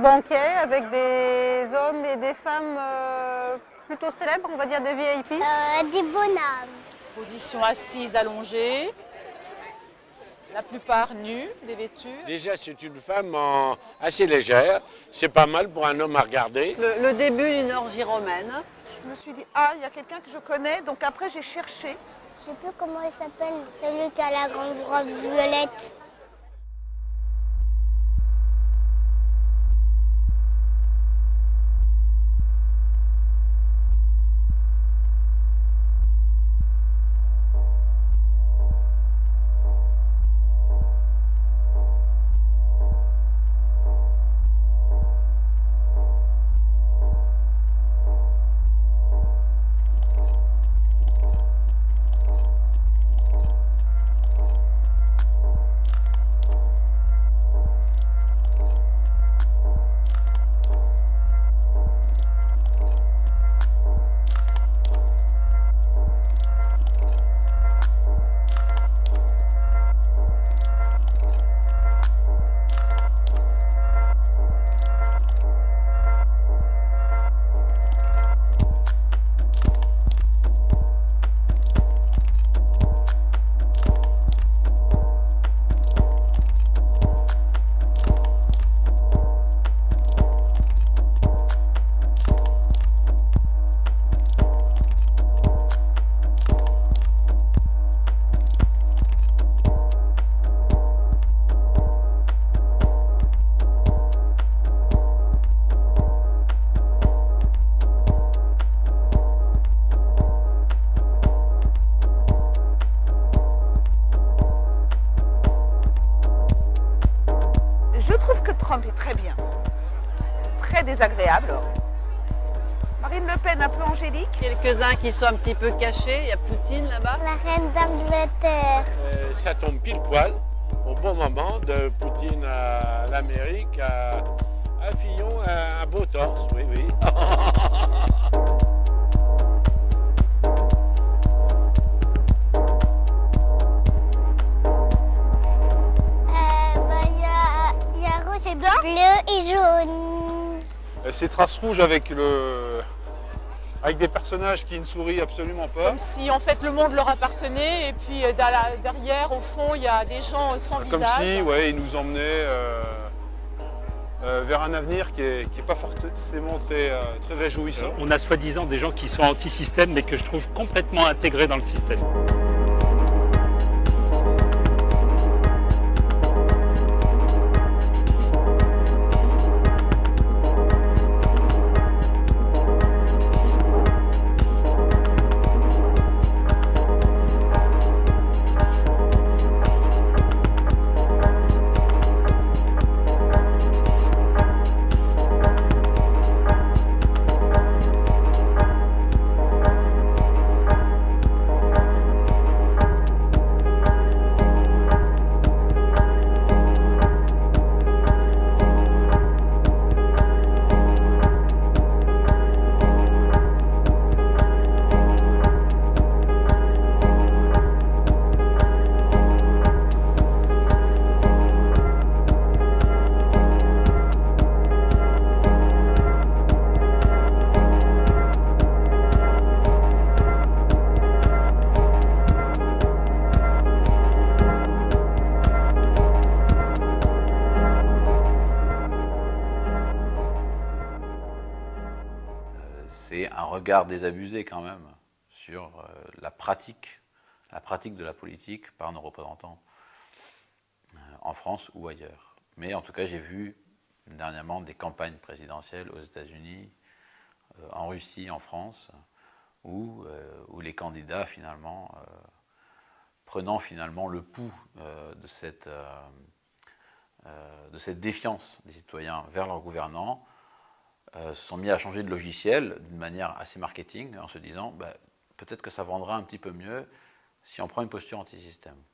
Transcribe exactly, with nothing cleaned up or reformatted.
banquet avec des hommes et des femmes euh, plutôt célèbres, on va dire des V I P. Euh, des bonhommes. Position assise allongée, la plupart nus, dévêtus. Déjà, c'est une femme en... assez légère, c'est pas mal pour un homme à regarder. Le, le début d'une orgie romaine. Je me suis dit, ah, il y a quelqu'un que je connais, donc après j'ai cherché. Je sais plus comment il s'appelle, celui qui a la grande robe violette. Trump est très bien, très désagréable. Marine Le Pen un peu angélique. Quelques-uns qui sont un petit peu cachés, il y a Poutine là-bas. La reine d'Angleterre. Euh, ça tombe pile poil au bon moment, de Poutine à l'Amérique, à, à Fillon, à un beau torse, oui, oui. Bleu et jaune. Ces traces rouges avec, le... avec des personnages qui ne sourient absolument pas. Comme si en fait le monde leur appartenait et puis derrière au fond il y a des gens sans Comme visage. Comme si ouais, ils nous emmenaient euh, euh, vers un avenir qui n'est qui est pas forcément très, euh, très réjouissant. On a soi-disant des gens qui sont anti-système mais que je trouve complètement intégrés dans le système. C'est un regard désabusé quand même sur la pratique, la pratique de la politique par nos représentants en France ou ailleurs. Mais en tout cas, j'ai vu dernièrement des campagnes présidentielles aux États-Unis, en Russie, en France, où, où les candidats finalement, prenant finalement le pouls de cette, de cette défiance des citoyens vers leurs gouvernants, Euh, se sont mis à changer de logiciel d'une manière assez marketing en se disant bah, peut-être que ça vendra un petit peu mieux si on prend une posture anti-système.